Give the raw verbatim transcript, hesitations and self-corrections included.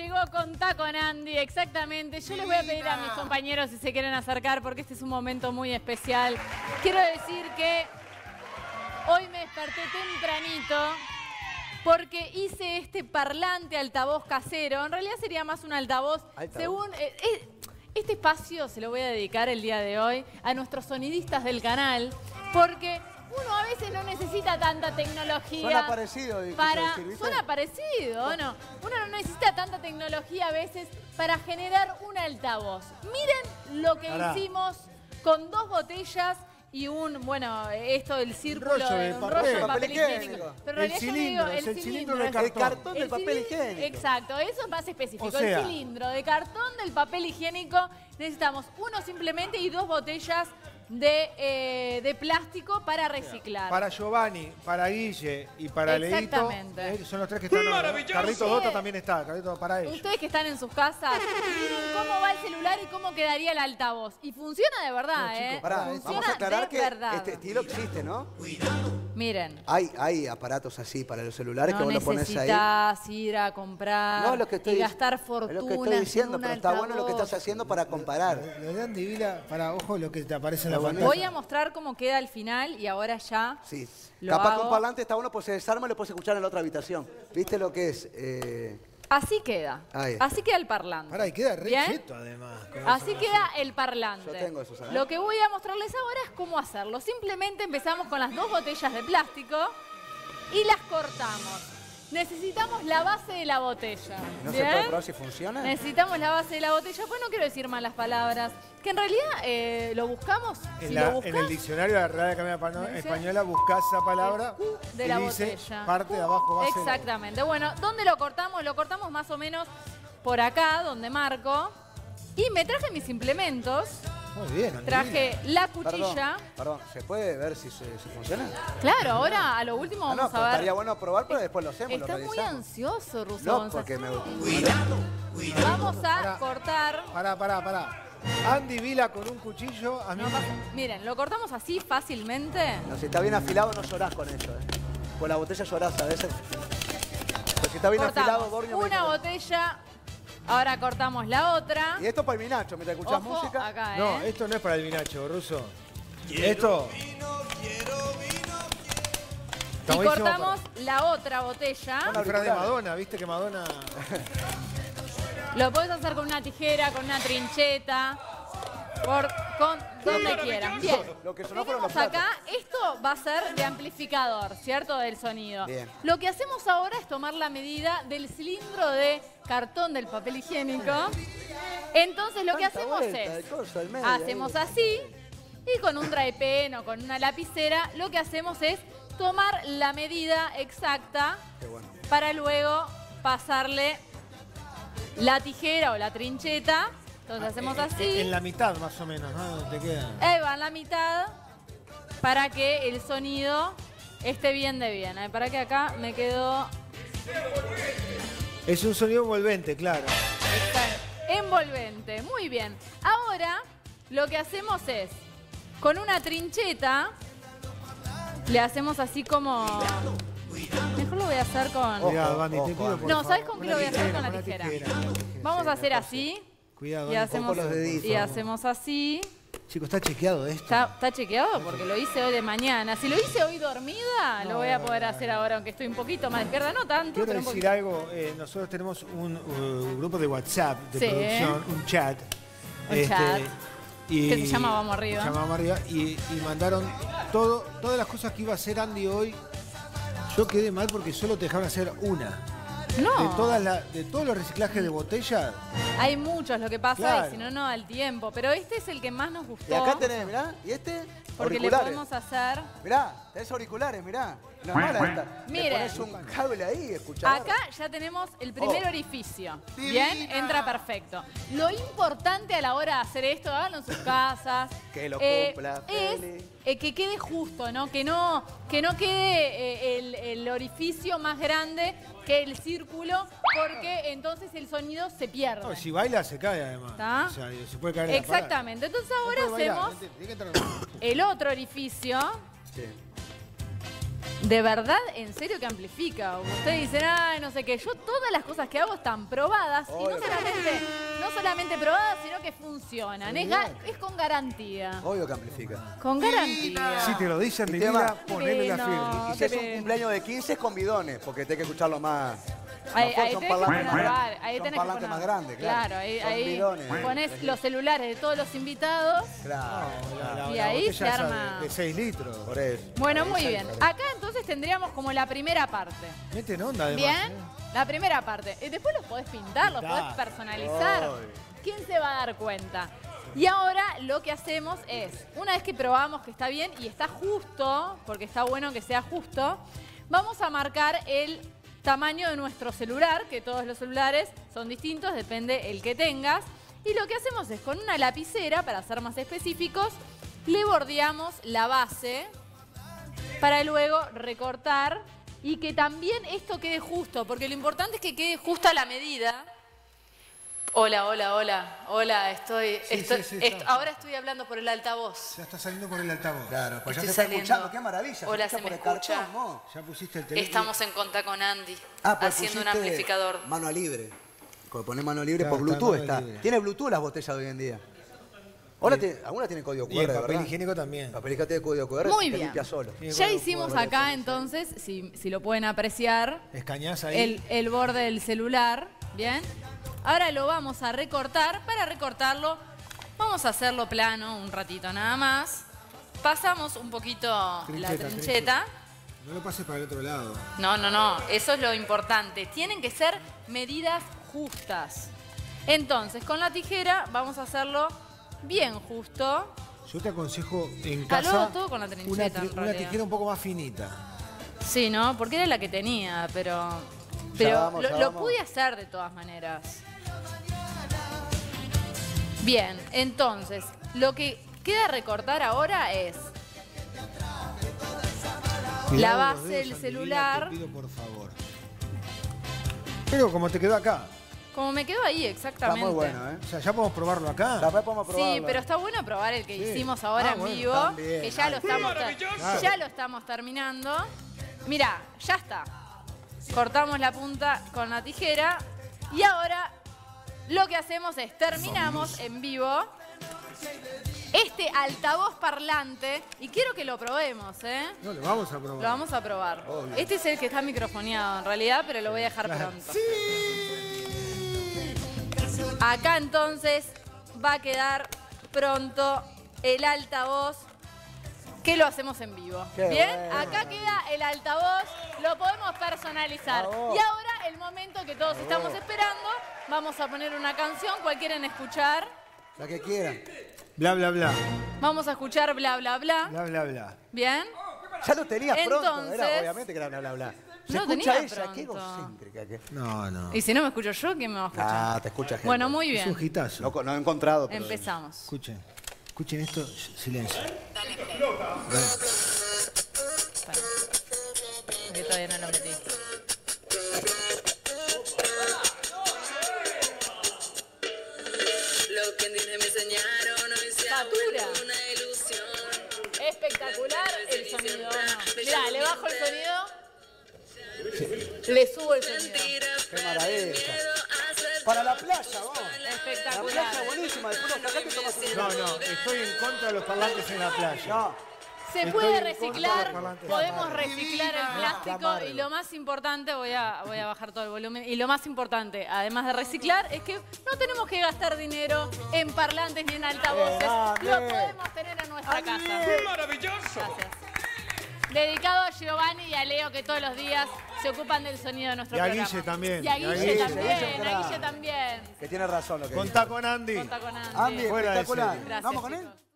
llegó Contá con Andy, exactamente. Yo les voy a pedir a mis compañeros si se quieren acercar porque este es un momento muy especial. Quiero decir que hoy me desperté tempranito porque hice este parlante altavoz casero. En realidad sería más un altavoz. ¿Altavoz? Según eh, eh, este espacio se lo voy a dedicar el día de hoy a nuestros sonidistas del canal porque uno a veces no necesita tanta tecnología. Suena parecido. Para, decir, suena parecido, ¿no? Uno no necesita tanta tecnología a veces para generar un altavoz. Miren lo que Pará. hicimos con dos botellas y un, bueno, esto del círculo rollo de de un papel. rollo de Papel papel higiénico. higiénico. Pero en El realidad yo cilindro, digo es el cilindro de es- cartón. El cartón del el papel cilindro- higiénico. Exacto, eso es más específico. O sea- el cilindro de cartón del papel higiénico necesitamos uno simplemente y dos botellas de, eh, de plástico para reciclar. Para Giovanni, para Guille y para Leito, Exactamente. eh, son los tres que están. ¡Maravilloso! Carlitos Sí. Dota también está, Carlitos para ellos. Ustedes que están en sus casas, miren cómo va el celular y cómo quedaría el altavoz. Y funciona de verdad, No, chicos, ¿eh? Pará, funciona vamos a aclarar de que verdad. este estilo existe, ¿no? Miren, Hay, hay aparatos así para los celulares no que vos lo pones ahí. necesitas ir a comprar No, lo que estoy y dic- gastar es fortuna lo que estoy diciendo, en un pero está bueno lo que altavoz. estás haciendo para comparar. Lo de Andy Vila, para ojo lo que te aparece en la Está bueno. pantalla. Voy a mostrar cómo queda al final y ahora ya Sí. lo Capaz hago. con parlante está bueno, pues se desarma y lo puedes escuchar en la otra habitación. ¿Viste lo que es? Eh, Así queda. Ahí. Así queda el parlante. Pará, y queda re ¿Bien? cheto además. con Así eso. queda el parlante. Yo tengo eso, ¿sabes? Lo que voy a mostrarles ahora es cómo hacerlo. Simplemente empezamos con las dos botellas de plástico y las cortamos. Necesitamos la base de la botella. ¿No se ¿Bien? puede probar si funciona? Necesitamos la base de la botella. Pues no quiero decir malas palabras. Que en realidad eh, lo buscamos. En, si la- lo en buscas, el diccionario de la Real Academia Pano- Dice- Española buscás esa palabra de y la dice botella. parte de abajo base de la- Exactamente. Bueno, ¿dónde lo cortamos? Lo cortamos más o menos por acá, donde marco. Y me traje mis implementos. Muy bien, Andy Traje la Perdón, cuchilla. perdón, ¿se puede ver si, se- si funciona? Claro, ahora a lo último Ah, no, vamos pero a ver. estaría bueno probar, pero después lo hacemos, Está lo muy revisamos. ansioso, Russo No, González. porque me... Vamos a Pará. cortar. Pará, pará, pará. Andy Vila con un cuchillo, a mí No pasa- Miren, lo cortamos así fácilmente. No, si está bien afilado no llorás con eso, ¿eh? Con la botella llorás a veces. Pero si está bien afilado, Cortamos Borneo... me una dice- botella. Ahora cortamos la otra. Y esto para el Minacho, mientras escuchás Ojo, música. acá, ¿eh? No, esto no es para el vinacho, Ruso. Esto. Y Está buenísimo cortamos la otra botella. para- disfraz de Madonna, viste que Madonna. Lo podés hacer con una tijera, con una trincheta, por, con donde quieras. Bien. Lo que sonó fueron Tenemos los platos. acá, esto va a ser de amplificador, ¿cierto? Del sonido. Bien. Lo que hacemos ahora es tomar la medida del cilindro de cartón del papel higiénico. Entonces lo que Tanta hacemos vuelta, es, el coso, el medio, hacemos ahí. así y con un dry pen o con una lapicera, lo que hacemos es tomar la medida exacta Qué bueno. para luego pasarle la tijera o la trincheta. Entonces hacemos así. En la mitad más o menos, ¿no? Te queda. Ahí va en la mitad para que el sonido esté bien de bien. ¿eh? Para que acá me quedó Es un sonido envolvente, claro. envolvente. Muy bien. Ahora lo que hacemos es, con una trincheta, le hacemos así como... Mejor lo voy a hacer con... Cuidado, Andy, te ojo, pido Andy. por No, favor. ¿sabes con qué Una lo voy a hacer? tijera, Con la una tijera. una tijera. Vamos a hacer así. Cuidado, Y Andy, hacemos, los deditos. y hacemos así. Chicos, está chequeado esto. ¿Está, está chequeado? Porque lo hice hoy de mañana. Si lo hice hoy dormida, lo voy a poder hacer ahora, aunque estoy un poquito más despierta. No tanto, Quiero pero un decir poquito. algo, eh, nosotros tenemos un uh, grupo de WhatsApp de Sí. producción, un chat. este, Un chat. y- Que se llama Vamos Arriba. Se llama Vamos Arriba y, y mandaron todo, todas las cosas que iba a hacer Andy hoy. Yo quedé mal porque solo te dejaron hacer una. No, De, todas la- de todos los reciclajes de botellas, hay muchos lo que pasa Claro. y si no, no da el tiempo. Pero este es el que más nos gustó. Y acá tenés, mirá, y este, Porque le auriculares. podemos hacer... Mirá, tenés auriculares, mirá. No es mala esta. Miren. Le pones un cable ahí y escuchás. Acá ya tenemos el primer Oh. orificio. Divina. Bien, entra perfecto. Lo importante a la hora de hacer esto, háganlo en sus casas. Que lo eh, cumpla es feliz. eh, que quede justo, ¿no? Que no, que no quede eh, el, el orificio más grande que el círculo, porque entonces el sonido se pierde. no, si baila se cae además. ¿Está? O sea, se puede caer en la parada. Exactamente. Entonces No ahora puede bailar, hacemos tiene que entrar- el otro orificio. Sí. De verdad, en serio que amplifica. Ustedes dicen, ay, no sé qué. Yo todas las cosas que hago están probadas. Obvio. Y no solamente, no solamente probadas, sino que funcionan. Es, ga- es con garantía. Obvio que amplifica. Con garantía. Si te lo dicen de Y tema- vida, ponele la No, firma. Y si es un bien. cumpleaños de quince, es con bidones, porque tenés que escucharlo más. Ahí, Mejor ahí son tenés que parlantes poner, más- ahí son tenés que parlantes poner. más grandes, claro. ahí, Son ahí bidones. pones los celulares de todos los invitados. Claro, claro. Y ahí botella se esa arma. De, de seis litros. Por eso. Bueno, muy bien. Acá entonces tendríamos como la primera parte. Meten onda, además. Bien, ¿eh? la primera parte. Y después los podés pintar, los podés Claro. personalizar. Ay. ¿Quién se va a dar cuenta? Y ahora lo que hacemos es, una vez que probamos que está bien y está justo, porque está bueno que sea justo, vamos a marcar el tamaño de nuestro celular, que todos los celulares son distintos, depende el que tengas. Y lo que hacemos es, con una lapicera, para ser más específicos, le bordeamos la base para luego recortar y que también esto quede justo, porque lo importante es que quede justa la medida. Hola, hola, hola, hola, estoy, Sí, estoy- sí, sí, est- está. ahora estoy hablando por el altavoz. Ya está saliendo por el altavoz. Claro, pues ya Estoy se está saliendo. escuchando, qué maravilla. Hola, escucha ¿se por me el cartón, escucha? ¿no? Ya pusiste el teléfono. Estamos en contacto con Andy, Ah, pues haciendo un pusiste amplificador. Mano libre. Cuando pones mano libre Claro, por está Bluetooth mano está. libre. Tiene Bluetooth las botellas de hoy en día. Ahora tiene- algunas tienen código Q Y el R, papel ¿verdad? higiénico también. Papel higiénico tiene código Q R, Muy se bien. limpia solo. Sí, Ya bueno, hicimos bueno, acá entonces, si, si lo pueden apreciar, Escañás ahí. el, el borde del celular, ¿bien? Ahora lo vamos a recortar. Para recortarlo, vamos a hacerlo plano un ratito nada más. Pasamos un poquito la Trincheta, trincheta. No lo pases para el otro lado. No, no, no, eso es lo importante. Tienen que ser medidas justas. Entonces, con la tijera vamos a hacerlo bien justo. Yo te aconsejo en Ah, luego casa todo con la una, trincheta, tri- en una realidad. tijera un poco más finita. Sí, ¿no? Porque era la que tenía, pero... Pero vamos, lo, ya lo vamos. pude hacer de todas maneras. Bien, entonces, lo que queda recortar ahora es la Cuidado base los dedos, del Andivina, celular. Te pido por favor. Pero como te quedó acá. Como me quedó ahí, Está exactamente. muy bueno, ¿eh? O sea, ya podemos probarlo acá. También podemos probarlo. Sí, pero está bueno probar el que Sí. hicimos ahora Ah, en bueno, vivo, también. que ya lo estamos ter- Claro. ya lo estamos terminando. Mirá, ya está. Cortamos la punta con la tijera y ahora lo que hacemos es terminamos en vivo este altavoz parlante y quiero que lo probemos, ¿eh? No, lo vamos a probar. Lo vamos a probar. Obvio. Este es el que está microfoneado en realidad, pero lo voy a dejar Claro. pronto. Acá entonces va a quedar pronto el altavoz que lo hacemos en vivo. Qué Bien, bueno. acá queda el altavoz, lo podemos personalizar. Bravo. Y ahora el momento que todos estamos esperando, vamos a poner una canción, ¿cuál quieren escuchar? La que quieran. Bla, bla, bla. Vamos a escuchar bla bla bla. Bla, bla, bla. Bien. Ya lo tenías pronto. Entonces- Era, obviamente que era bla, bla, bla. Se No escucha tenía ella, qué pronto. egocéntrica que. No, no. Y si no me escucho yo, ¿quién me va a escuchar? Ah, te escucha gente. Bueno, muy Es un bien. hitazo. No, no he encontrado. Pero... Empezamos. Escuchen. Escuchen esto. Sh- Silencio. Espera. Que todavía no lo metí. Lo que en Disney me enseñaron hoy se ha Satura. vuelto una ilusión. Espectacular el sonido. No. Mirá, le bajo el sonido. Le subo el sonido. Qué maravilla. Para la playa, vos. La Espectacular. playa buenísima. Después lo sacás y tomas un No, no. Estoy en contra de los parlantes en la playa. No. Se Estoy puede en contra de los reciclar, parlantes. podemos reciclar el plástico Amargo. y lo más importante, voy a, voy a bajar todo el volumen, y lo más importante, además de reciclar, es que no tenemos que gastar dinero en parlantes ni en altavoces, Grande. lo podemos tener en nuestra casa. ¡Maravilloso! Gracias. Dedicado a Giovanni y a Leo, que todos los días se ocupan del sonido de nuestro Y a programa. Guille también. Y a Y a Guille Guille, también, Guille, a crack. Guille también. Que tiene razón lo que Contá con Andy. Contá con Andy. Andy, Fuera de espectacular. serie. Gracias, ¿Vamos con él? chicos.